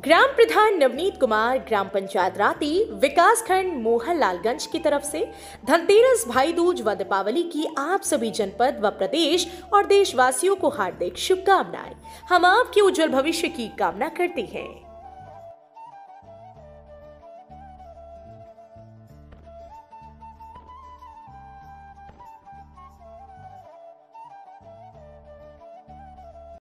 ग्राम प्रधान नवनीत कुमार, ग्राम पंचायत राती, विकास खंड मोहनलालगंज की तरफ से धनतेरस, भाई दूज व दीपावली की आप सभी जनपद व प्रदेश और देशवासियों को हार्दिक शुभकामनाएं। हम आपके उज्जवल भविष्य की कामना करते हैं।